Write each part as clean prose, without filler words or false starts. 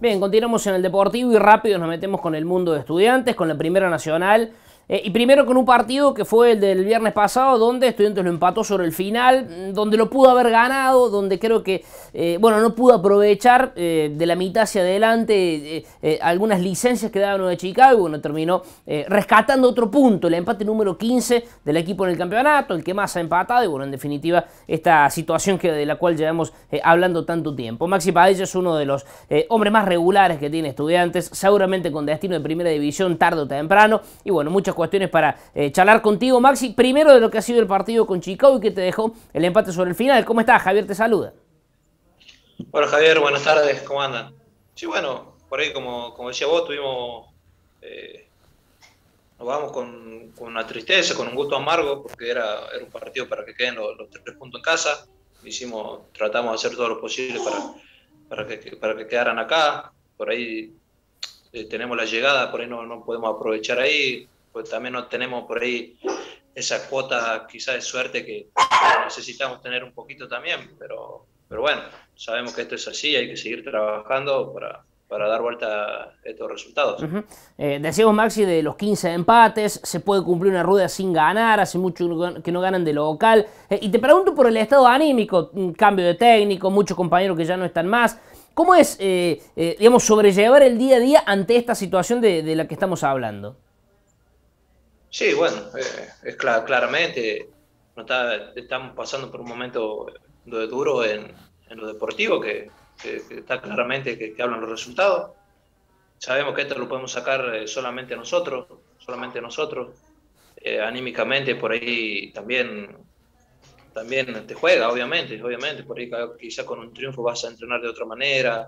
Bien, continuamos en el Deportivo y rápido nos metemos con el mundo de Estudiantes, con la Primera Nacional. Y primero con un partido que fue el del viernes pasado, donde Estudiantes lo empató sobre el final, donde lo pudo haber ganado, donde creo que, no pudo aprovechar de la mitad hacia adelante algunas licencias que daba Nueva Chicago, y bueno, terminó rescatando otro punto, el empate número 15 del equipo en el campeonato, el que más ha empatado, y bueno, en definitiva, esta situación de la cual llevamos hablando tanto tiempo. Maxi Padilla es uno de los hombres más regulares que tiene Estudiantes, seguramente con destino de primera división tarde o temprano, y bueno, muchas cuestiones para charlar contigo, Maxi. Primero de lo que ha sido el partido con Chicago y que te dejó el empate sobre el final. ¿Cómo estás? Javier te saluda. Hola Javier, buenas tardes, ¿cómo andan? Sí, bueno, por ahí como decía vos, nos vamos con una tristeza, con un gusto amargo, porque era un partido para que queden los 3 puntos en casa. Tratamos de hacer todo lo posible para que quedaran acá. Por ahí tenemos la llegada, por ahí no podemos aprovechar ahí, pues también no tenemos por ahí esa cuota quizás de suerte que necesitamos tener un poquito también, pero bueno, sabemos que esto es así, hay que seguir trabajando para dar vuelta a estos resultados. Decíamos, Maxi, de los 15 empates, se puede cumplir una rueda sin ganar, hace mucho que no ganan de local, y te pregunto por el estado anímico, un cambio de técnico, muchos compañeros que ya no están más. ¿Cómo es, sobrellevar el día a día ante esta situación de la que estamos hablando? Sí, bueno, claramente estamos pasando por un momento duro en lo deportivo, que está claramente que hablan los resultados. Sabemos que esto lo podemos sacar solamente nosotros. Anímicamente por ahí también te juega, obviamente, por ahí quizás con un triunfo vas a entrenar de otra manera.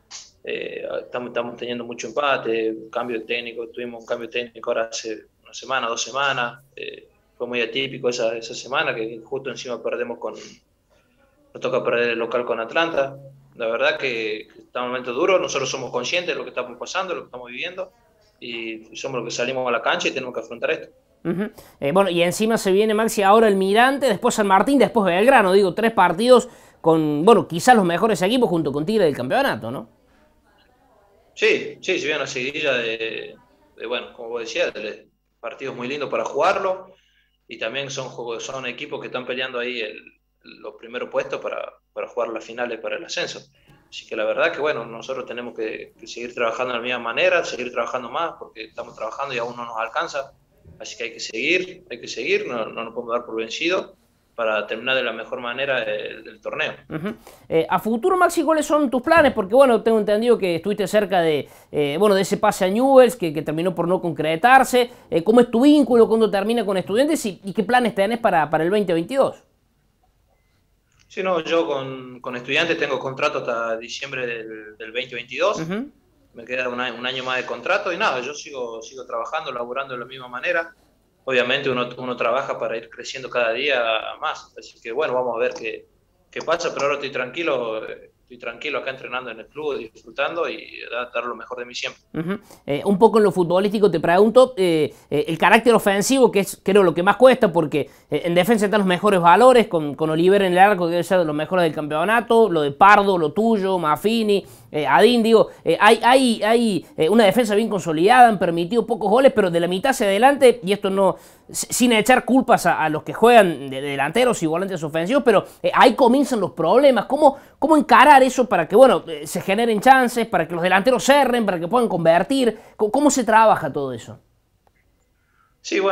Estamos teniendo mucho empate, cambio de técnico, tuvimos un cambio de técnico ahora hace una semana, 2 semanas, fue muy atípico esa semana, que justo encima nos toca perder el local con Atlanta. La verdad que está un momento duro, nosotros somos conscientes de lo que estamos pasando, lo que estamos viviendo, y somos los que salimos a la cancha y tenemos que afrontar esto. Y encima se viene, Maxi, ahora el Mirante, después San Martín, después Belgrano, 3 partidos con, quizás los mejores equipos junto con Tigre del campeonato, ¿no? Sí, se viene una seguidilla como vos decías, de partidos muy lindos para jugarlo, y también son equipos que están peleando ahí los primeros puestos para jugar las finales para el ascenso. Así que la verdad que nosotros tenemos que seguir trabajando de la misma manera, seguir trabajando más, porque estamos trabajando y aún no nos alcanza. Así que hay que seguir, no nos podemos dar por vencidos para terminar de la mejor manera del torneo. A futuro, Maxi, ¿cuáles son tus planes? Porque tengo entendido que estuviste cerca de ese pase a Newell's que terminó por no concretarse. ¿Cómo es tu vínculo? ¿Cuándo termina con Estudiantes? ¿Y qué planes tenés para el 2022? Sí, no, yo con Estudiantes tengo contrato hasta diciembre del 2022. Me queda un año más de contrato y nada, yo sigo trabajando, laburando de la misma manera. Obviamente uno trabaja para ir creciendo cada día más, así que vamos a ver qué pasa, pero ahora estoy tranquilo acá entrenando en el club, disfrutando y dar lo mejor de mí siempre. Un poco en lo futbolístico te pregunto, el carácter ofensivo, que es creo lo que más cuesta, porque en defensa están los mejores valores, con Oliver en el arco, que debe ser de los mejores del campeonato, lo de Pardo, lo tuyo, Maffini, Adín, hay una defensa bien consolidada, han permitido pocos goles, pero de la mitad hacia adelante, y esto no, sin echar culpas a los que juegan de delanteros y volantes ofensivos, pero ahí comienzan los problemas. ¿Cómo encarar eso para que se generen chances, para que los delanteros cerren, para que puedan convertir? ¿Cómo se trabaja todo eso? Sí,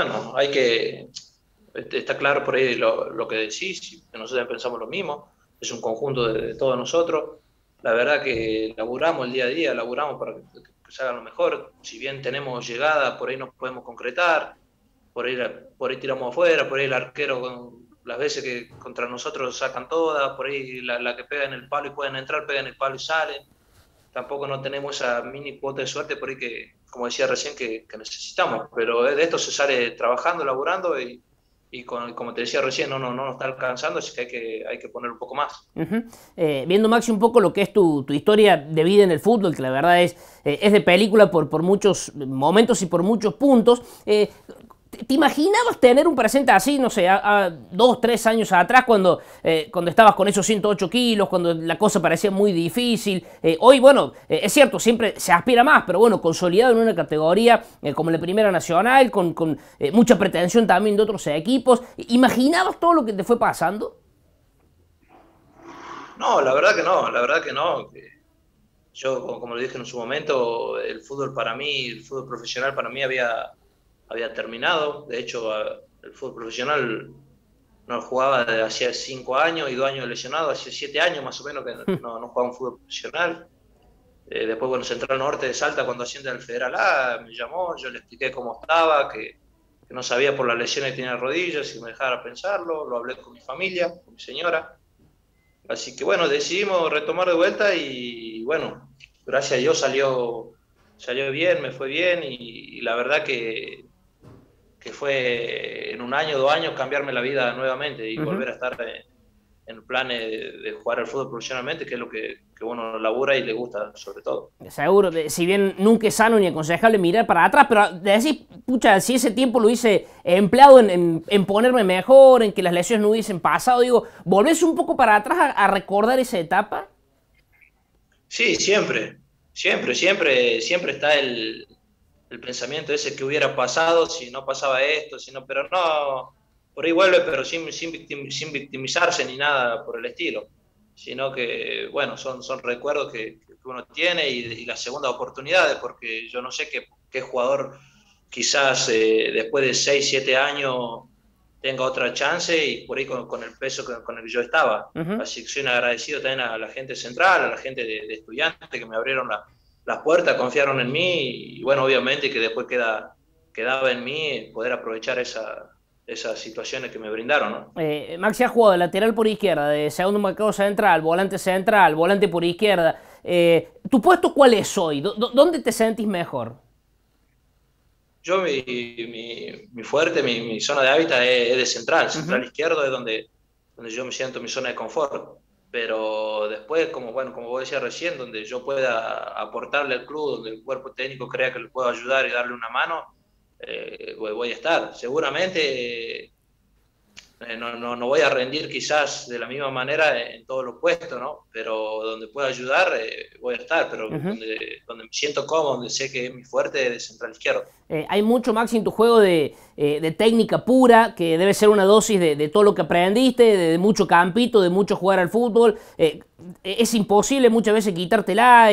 está claro por ahí lo que decís, que nosotros pensamos lo mismo, es un conjunto de todos nosotros. La verdad que laburamos el día a día, laburamos para que se haga lo mejor. Si bien tenemos llegada, por ahí no podemos concretar, por ahí tiramos afuera, por ahí el arquero, las veces que contra nosotros sacan todas, por ahí la que pega en el palo y pueden entrar, pega en el palo y salen. Tampoco no tenemos esa mini cuota de suerte por ahí que, como decía recién, que necesitamos. Pero de esto se sale trabajando, laburando y como te decía recién, no nos está alcanzando, así que hay que poner un poco más. Viendo, Maxi, un poco lo que es tu historia de vida en el fútbol, que la verdad es de película por muchos momentos y por muchos puntos, ¿Te imaginabas tener un presente así, no sé, a 2, 3 años atrás, cuando estabas con esos 108 kilos, cuando la cosa parecía muy difícil? Hoy, bueno, es cierto, siempre se aspira más, pero bueno, consolidado en una categoría como la Primera Nacional, con mucha pretensión también de otros equipos. ¿Imaginabas todo lo que te fue pasando? No, la verdad que no, la verdad que no. Yo, como lo dije en su momento, el fútbol para mí, el fútbol profesional para mí había terminado. De hecho, el fútbol profesional no jugaba desde hacía 5 años y 2 años lesionado, hacía 7 años más o menos que no jugaba un fútbol profesional. Después, bueno, Central Norte de Salta, cuando asciende al Federal A, me llamó, yo le expliqué cómo estaba, que no sabía por las lesiones que tenía en rodillas, si me dejara pensarlo, lo hablé con mi familia, con mi señora. Así que bueno, decidimos retomar de vuelta y bueno, gracias a Dios salió bien, me fue bien y la verdad que fue en un año, 2 años cambiarme la vida nuevamente y volver a estar en el plan de jugar al fútbol profesionalmente, que es lo que uno labura y le gusta sobre todo. Seguro, si bien nunca es sano ni aconsejable mirar para atrás, pero decir, pucha, si ese tiempo lo hice empleado en ponerme mejor, en que las lesiones no hubiesen pasado, digo, ¿volvés un poco para atrás a recordar esa etapa? Sí, siempre está el pensamiento ese que hubiera pasado si no pasaba esto, si no, pero no, por ahí vuelve, pero sin victimizarse ni nada por el estilo, sino que, bueno, son recuerdos que uno tiene y las segundas oportunidades, porque yo no sé qué jugador quizás después de 6 7 años tenga otra chance y por ahí con el peso con el que yo estaba. Así que soy agradecido también a la gente central, a la gente de estudiantes que me abrieron las puertas, confiaron en mí y bueno, obviamente que después quedaba en mí poder aprovechar esas situaciones que me brindaron, ¿no? Maxi ha jugado de lateral por izquierda, de segundo marcador central, volante por izquierda. ¿Tu puesto cuál es hoy? ¿Dónde te sentís mejor? Yo, mi fuerte, mi zona de hábitat es de central izquierdo es donde yo me siento en mi zona de confort. Pero después, bueno, como vos decías recién, donde yo pueda aportarle al club, donde el cuerpo técnico crea que le puedo ayudar y darle una mano, voy a estar. Seguramente no voy a rendir quizás de la misma manera en todos los puestos, ¿no? Pero donde pueda ayudar, voy a estar. Pero donde me siento cómodo, donde sé que es mi fuerte, es de central izquierdo. Hay mucho, Maxi, en tu juego de técnica pura, que debe ser una dosis de todo lo que aprendiste, de mucho campito, de mucho jugar al fútbol. Es imposible muchas veces quitártela.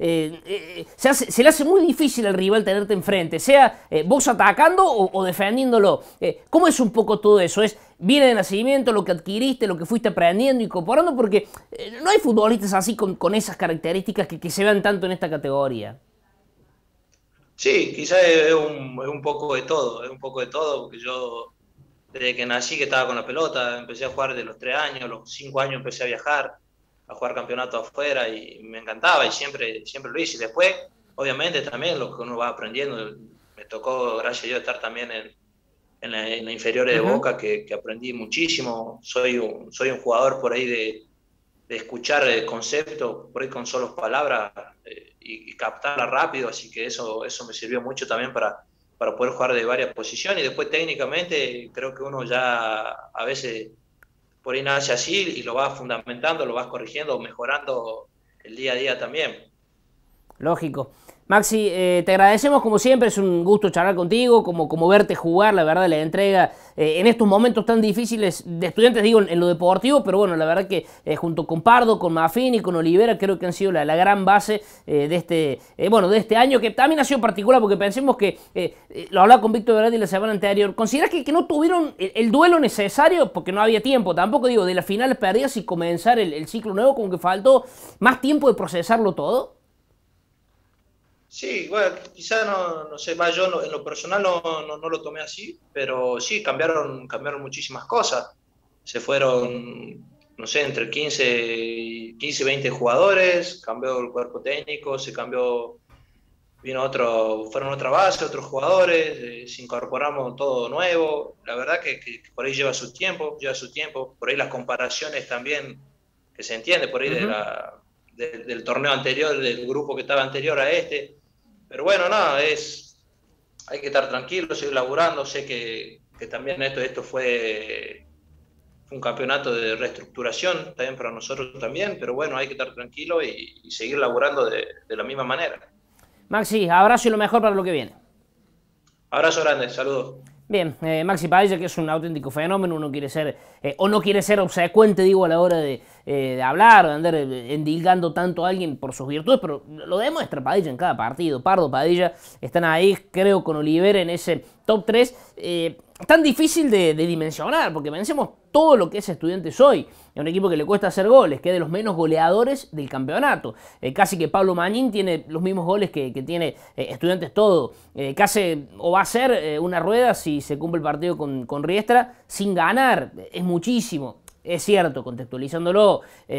Se le hace muy difícil al rival tenerte enfrente, sea vos atacando o defendiéndolo. ¿Cómo es un poco todo eso? ¿Viene de nacimiento lo que adquiriste, lo que fuiste aprendiendo, incorporando? Porque no hay futbolistas así con esas características que se vean tanto en esta categoría. Sí, quizás es un poco de todo, es un poco de todo, porque yo desde que nací que estaba con la pelota, empecé a jugar de los 3 años, a los 5 años empecé a viajar, a jugar campeonatos afuera y me encantaba y siempre lo hice. Y después, obviamente, también lo que uno va aprendiendo, me tocó, gracias a Dios, estar también en la inferiores de Boca, que aprendí muchísimo. Soy un jugador por ahí de escuchar el concepto, por ahí con solo palabras y captarla rápido, así que eso me sirvió mucho también para poder jugar de varias posiciones y después técnicamente creo que uno ya a veces por ahí nace así y lo vas fundamentando, lo vas corrigiendo, mejorando el día a día también. Lógico. Maxi, te agradecemos como siempre, es un gusto charlar contigo, como verte jugar, la verdad, la entrega en estos momentos tan difíciles de estudiantes, digo, en lo deportivo, pero bueno, la verdad que junto con Pardo, con Mafini, con Olivera, creo que han sido la gran base de este año, que también ha sido particular, porque pensemos que, lo hablaba con Víctor Verratti la semana anterior, ¿consideras que no tuvieron el duelo necesario? Porque no había tiempo, tampoco digo, de las finales perdidas y comenzar el ciclo nuevo, como que faltó más tiempo de procesarlo todo. Sí, bueno, quizás no sé, yo en lo personal no lo tomé así, pero sí, cambiaron muchísimas cosas. Se fueron, no sé, entre 15 y 20 jugadores, cambió el cuerpo técnico, fueron otra base, otros jugadores, se incorporamos todo nuevo. La verdad que por ahí lleva su tiempo, por ahí las comparaciones también, que se entiende, por ahí del torneo anterior, del grupo que estaba anterior a este. Pero bueno, no, hay que estar tranquilo, seguir laburando. Sé que también esto fue un campeonato de reestructuración también para nosotros también, pero bueno, hay que estar tranquilo y seguir laburando de la misma manera. Maxi, abrazo y lo mejor para lo que viene. Abrazo grande, saludos. Bien, Maxi Padilla, que es un auténtico fenómeno, uno quiere ser, o no quiere ser obsecuente, digo, a la hora de hablar, de andar endilgando tanto a alguien por sus virtudes, pero lo demuestra Padilla en cada partido. Pardo, Padilla, están ahí, creo, con Oliver en ese top 3. Tan difícil de dimensionar, porque pensemos todo lo que es Estudiantes hoy. Es un equipo que le cuesta hacer goles, que es de los menos goleadores del campeonato. Casi que Pablo Mañín tiene los mismos goles que tiene Estudiantes todo. Casi, o va a ser una rueda si se cumple el partido con Riestra, sin ganar. Es muchísimo. Es cierto, contextualizándolo,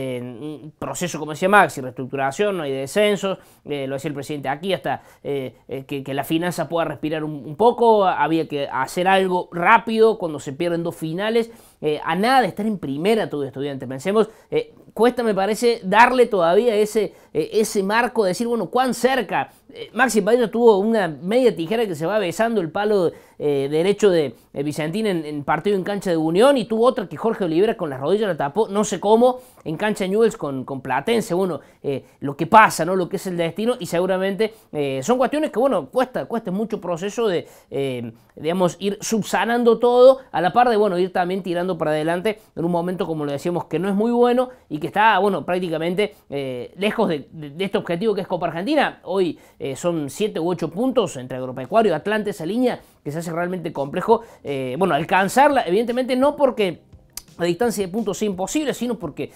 un proceso, como decía Maxi, reestructuración, no hay descensos, lo decía el presidente aquí, hasta que la finanza pueda respirar un poco, había que hacer algo rápido cuando se pierden dos finales, a nada de estar en primera todo Estudiante. Pensemos, cuesta, me parece, darle todavía ese marco de decir, bueno, cuán cerca. Maxi Padilla tuvo una media tijera que se va besando el palo derecho de Vicentín en partido en cancha de Unión, y tuvo otra que Jorge Olivera con las rodillas la tapó, no sé cómo, en cancha de Newell's con Platense. Bueno, lo que pasa, ¿no? Lo que es el destino, y seguramente son cuestiones que, bueno, cuesta mucho proceso de, digamos, ir subsanando todo, a la par de, bueno, ir también tirando para adelante en un momento, como lo decíamos, que no es muy bueno y que está, bueno, prácticamente lejos de este objetivo que es Copa Argentina. Hoy son 7 u 8 puntos entre Agropecuario y Atlante, esa línea que se hace realmente complejo, bueno, alcanzarla, evidentemente no porque la distancia de puntos sea imposible, sino porque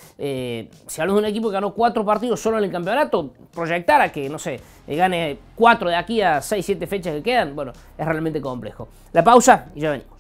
si hablamos de un equipo que ganó 4 partidos solo en el campeonato, proyectar a que, no sé, gane 4 de aquí a 6, 7 fechas que quedan, bueno, es realmente complejo. La pausa y ya venimos.